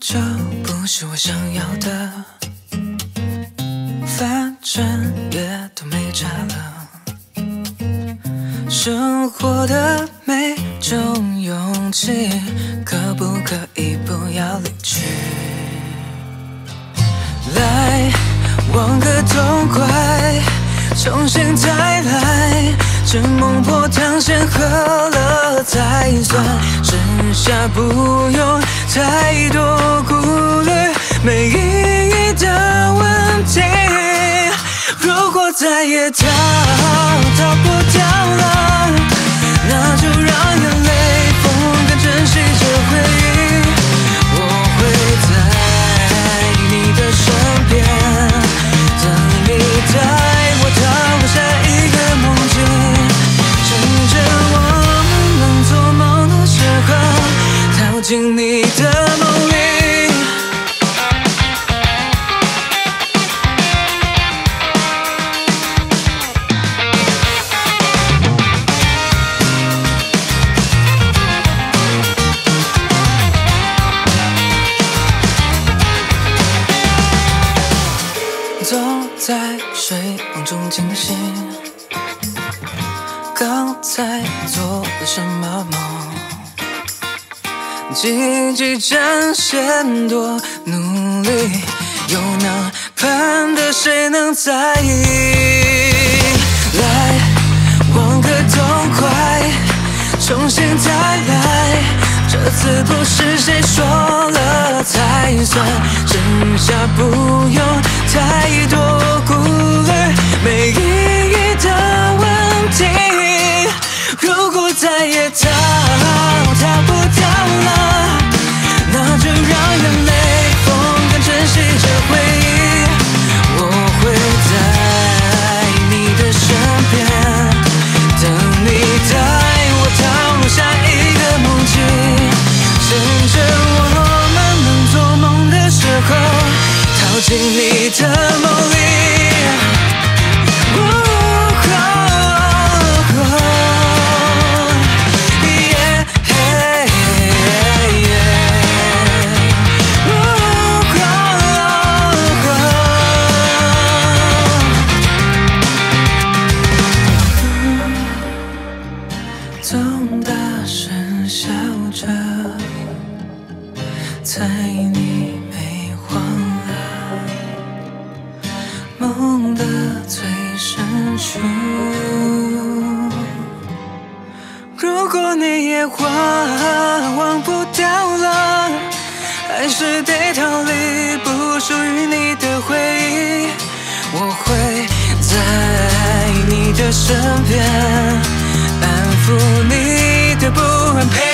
这不是我想要的，反正也都没差了。生活的每种勇气，可不可以不要离去？来，忘个痛快，重新再来。这孟婆汤先喝了才算，剩下不用太多顾虑，没意义的问题。如果再也逃不掉了，那就让眼泪风干，珍惜这回忆。我会在你的身边，等你带我逃下一个梦境。趁着我们能做梦的时候，逃进你的梦里。走在水梦中惊醒，刚才做了什么梦？积极展现多努力，又能盼的谁能在意？来，忘个痛快，重新再来。这次不是谁说了才算，剩下不用太多顾虑，没意义的问题。如果再也逃不掉了，那就让眼泪风干，珍惜这回忆。我会在你的身边，等你带我逃下一个梦境。趁着我们能做梦的时候，逃进你的梦里。总大声笑着，猜你没慌了，梦的最深处。如果你也忘不掉了，还是得逃离不属于你的回忆。我会在你的身边，安抚你的不安。